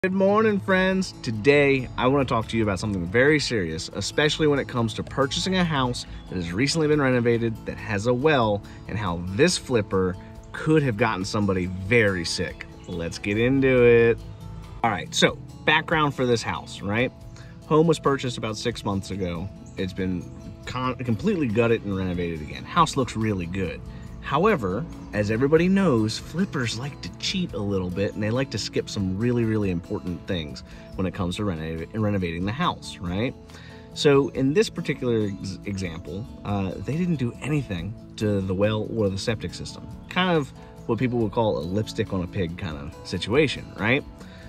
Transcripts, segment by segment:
Good morning, friends. Today, I want to talk to you about something very serious, especially when it comes to purchasing a house that has recently been renovated, that has a well, and how this flipper could have gotten somebody very sick. Let's get into it. All right, so background for this house, right? Home was purchased about 6 months ago. It's been completely gutted and renovated again. House looks really good. However, as everybody knows, flippers like to cheat a little bit, and they like to skip some really important things when it comes to renovating the house, right? So in this particular example, they didn't do anything to the well or the septic system. Kind of what people would call a lipstick on a pig kind of situation, right?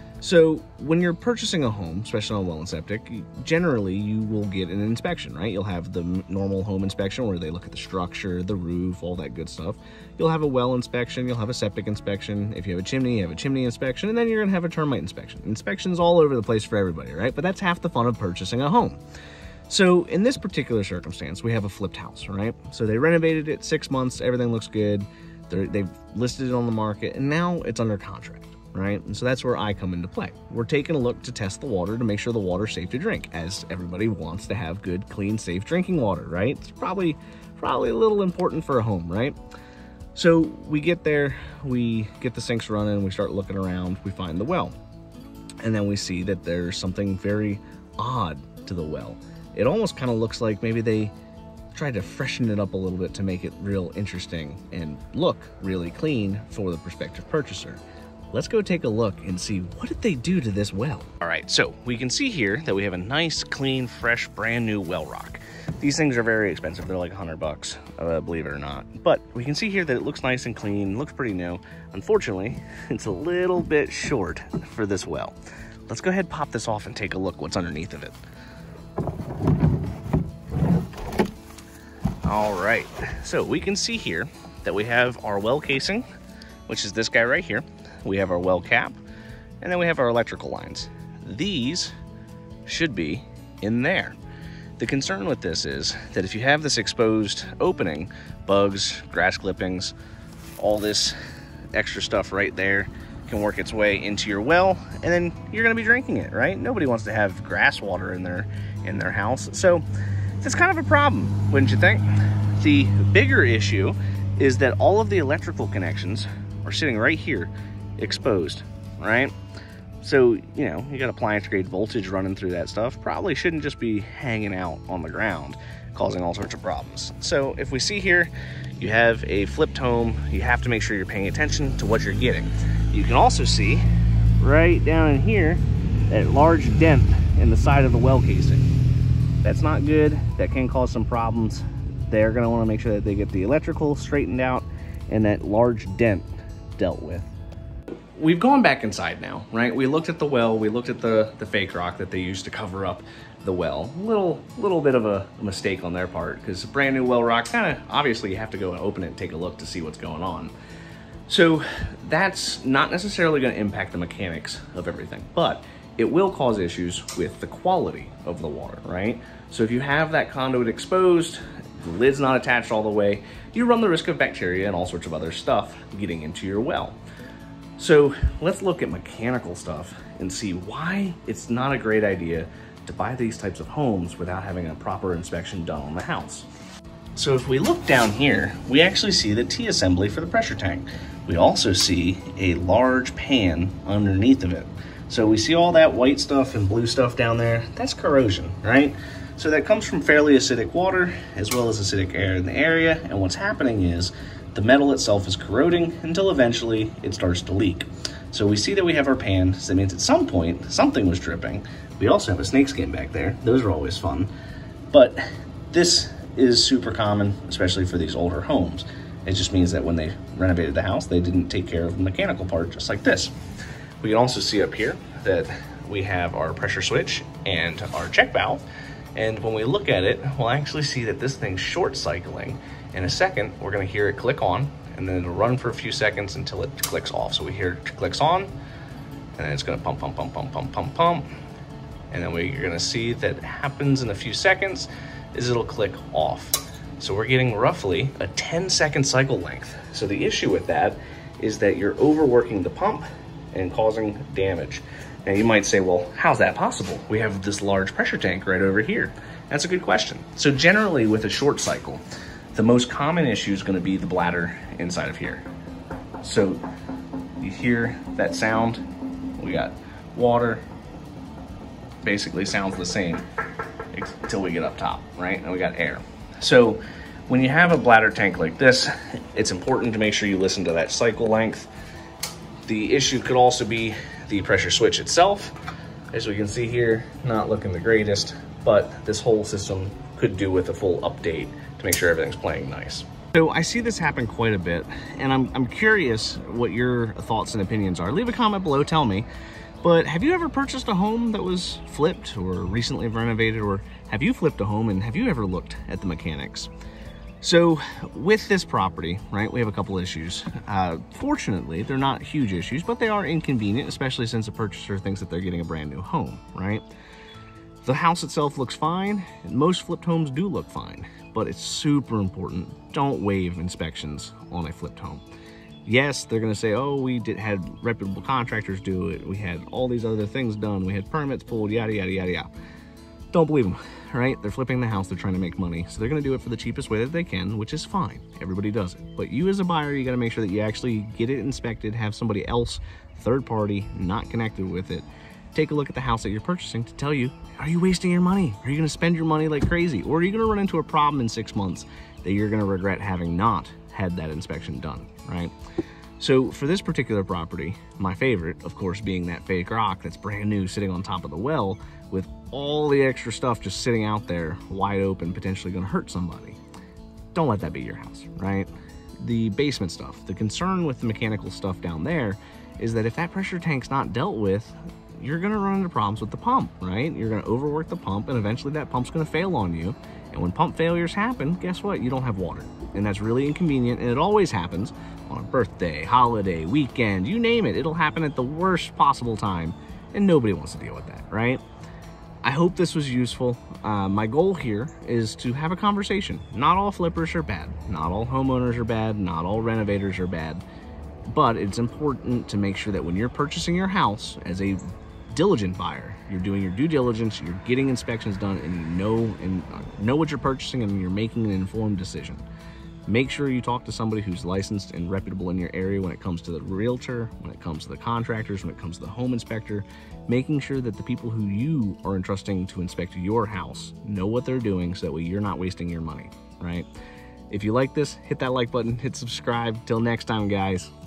So when you're purchasing a home, especially on well and septic, generally you will get an inspection, right? You'll have the normal home inspection where they look at the structure, the roof, all that good stuff. You'll have a well inspection, you'll have a septic inspection. If you have a chimney, you have a chimney inspection, and then you're gonna have a termite inspection. Inspections all over the place for everybody, right? But that's half the fun of purchasing a home. So in this particular circumstance, we have a flipped house, right? So they renovated it 6 months, everything looks good. They've listed it on the market, and now it's under contract. Right? And so that's where I come into play. We're taking a look to test the water to make sure the water's safe to drink, as everybody wants to have good, clean, safe drinking water, right? It's probably a little important for a home, right? So we get there, we get the sinks running, we start looking around, we find the well. And then we see that there's something very odd to the well. It almost kind of looks like maybe they tried to freshen it up a little bit to make it real interesting and look really clean for the prospective purchaser. Let's go take a look and see what did they do to this well. All right, so we can see here that we have a nice, clean, fresh, brand new well rock. These things are very expensive. They're like $100, believe it or not. But we can see here that it looks nice and clean, looks pretty new. Unfortunately, it's a little bit short for this well. Let's go ahead and pop this off and take a look what's underneath of it. All right, so we can see here that we have our well casing, which is this guy right here. We have our well cap, and then we have our electrical lines. These should be in there. The concern with this is that if you have this exposed opening, bugs, grass clippings, all this extra stuff right there can work its way into your well, and then you're gonna be drinking it, right? Nobody wants to have grass water in their house. So it's kind of a problem, wouldn't you think? The bigger issue is that all of the electrical connections are sitting right here exposed, right? So, you know, you got appliance grade voltage running through that stuff. Probably shouldn't just be hanging out on the ground, causing all sorts of problems. So if we see here, you have a flipped home, you have to make sure you're paying attention to what you're getting. You can also see right down in here, that large dent in the side of the well casing. That's not good. That can cause some problems. They're gonna wanna make sure that they get the electrical straightened out and that large dent dealt with. We've gone back inside now, right? We looked at the well, we looked at the fake rock that they used to cover up the well. Little bit of a mistake on their part, because brand new well rock, kind of obviously you have to go and open it and take a look to see what's going on. So that's not necessarily going to impact the mechanics of everything, but it will cause issues with the quality of the water, right? So if you have that conduit exposed, the lid's not attached all the way, you run the risk of bacteria and all sorts of other stuff getting into your well. So let's look at mechanical stuff and see why it's not a great idea to buy these types of homes without having a proper inspection done on the house. So if we look down here, we actually see the T-assembly for the pressure tank. We also see a large pan underneath of it. So we see all that white stuff and blue stuff down there. That's corrosion, right? So that comes from fairly acidic water as well as acidic air in the area. And what's happening is the metal itself is corroding until eventually it starts to leak. So we see that we have our pan, so that means at some point something was dripping. We also have a snakeskin back there. Those are always fun. But this is super common, especially for these older homes. It just means that when they renovated the house, they didn't take care of the mechanical part, just like this. We can also see up here that we have our pressure switch and our check valve. And when we look at it, we'll actually see that this thing's short cycling. In a second, we're gonna hear it click on, and then it'll run for a few seconds until it clicks off. So we hear it clicks on, and then it's gonna pump, pump, pump, pump, pump, pump, pump. And then you're gonna see that happens in a few seconds is it'll click off. So we're getting roughly a 10-second cycle length. So the issue with that is that you're overworking the pump and causing damage. Now you might say, well, how's that possible? We have this large pressure tank right over here. That's a good question. So generally with a short cycle, the most common issue is going to be the bladder inside of here. So you hear that sound, we got water, basically sounds the same until we get up top, right? And we got air. So when you have a bladder tank like this, it's important to make sure you listen to that cycle length. The issue could also be the pressure switch itself. As we can see here, not looking the greatest, but this whole system could do with a full update to make sure everything's playing nice. So I see this happen quite a bit, and I'm curious what your thoughts and opinions are. Leave a comment below, tell me. But have you ever purchased a home that was flipped or recently renovated, or have you flipped a home and have you ever looked at the mechanics? So with this property, right, we have a couple issues. Fortunately, they're not huge issues, but they are inconvenient, especially since the purchaser thinks that they're getting a brand new home, right? The house itself looks fine, and most flipped homes do look fine, but it's super important. Don't waive inspections on a flipped home. Yes, they're gonna say, oh, we had reputable contractors do it. We had all these other things done. We had permits pulled, yada, yada, yada, yada. Don't believe them, right? They're flipping the house, they're trying to make money. So they're gonna do it for the cheapest way that they can, which is fine. Everybody does it. But you as a buyer, you gotta make sure that you actually get it inspected, have somebody else, third party, not connected with it, take a look at the house that you're purchasing to tell you, are you wasting your money? Are you gonna spend your money like crazy? Or are you gonna run into a problem in 6 months that you're gonna regret having not had that inspection done, right? So for this particular property, my favorite, of course, being that fake rock that's brand new sitting on top of the well with all the extra stuff just sitting out there wide open, potentially gonna hurt somebody. Don't let that be your house, right? The basement stuff, the concern with the mechanical stuff down there is that if that pressure tank's not dealt with, you're gonna run into problems with the pump, right? You're gonna overwork the pump and eventually that pump's gonna fail on you. And when pump failures happen, guess what? You don't have water. And that's really inconvenient, and it always happens on a birthday, holiday, weekend, you name it. It'll happen at the worst possible time, and nobody wants to deal with that, right? I hope this was useful. My goal here is to have a conversation. Not all flippers are bad. Not all homeowners are bad. Not all renovators are bad. But it's important to make sure that when you're purchasing your house as a diligent buyer, you're doing your due diligence, you're getting inspections done, and you know what you're purchasing, and you're making an informed decision. Make sure you talk to somebody who's licensed and reputable in your area when it comes to the realtor, when it comes to the contractors, when it comes to the home inspector, making sure that the people who you are entrusting to inspect your house know what they're doing so that way you're not wasting your money, right? If you like this, hit that like button, hit subscribe. Till next time, guys.